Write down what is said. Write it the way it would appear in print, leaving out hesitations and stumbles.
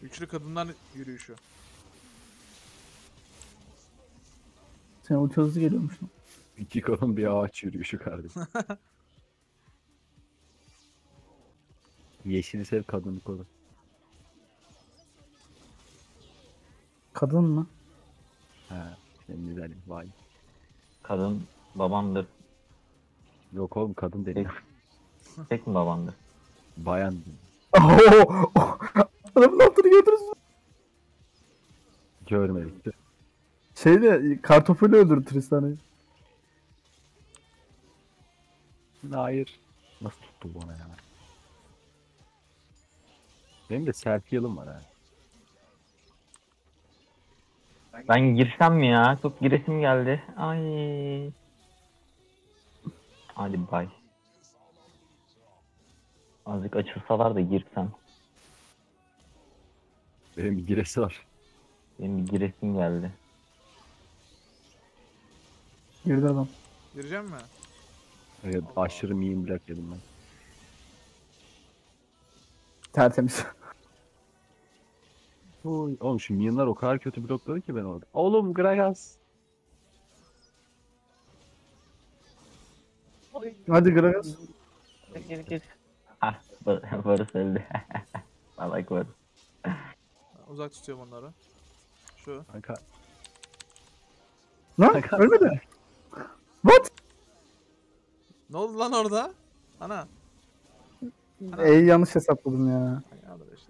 Güçlü kadınlar yürüyüşü. Sen ulti hızlı geliyormuş lan. İki kolun bir ağaç yürüyüşü kardeşim. Yeşili sev, kadını koru. Kadın mı? Ha, senin güzelim. Vay. Kadın babamdır. Yok oğlum, kadın değil. Tek mi babamdır? Bayan. Oho! Adamın altını gördünüz mü? Görmedik. Şeyde kartopuyla öldürdü Tristan'ı. Hayır. Nasıl tuttu bana ya? Benim de selfie yılım var ha. Ben girsem mi ya? Çok giresim geldi. Ay. Hadi bay. Azıcık açılsalar da girsem. Benim bir giresi var. Benim bir giresim geldi. Girdi adam. Gireceğim mi? Evet, aşırı miyim bırak yedim ben. Tertemiz. Oy. Oğlum şu minyonlar o kadar kötü blokladı ki ben orada. Oğlum Gragas. Hadi Gragas. Gir. Hah. Varus öldü. I like Varus. Uzak tutuyorum onları. Şu. Kanka. Lan ölmedi. What? Ne oldu lan orada? Ana. Yanlış hesapladım ya. Ay, alır işte.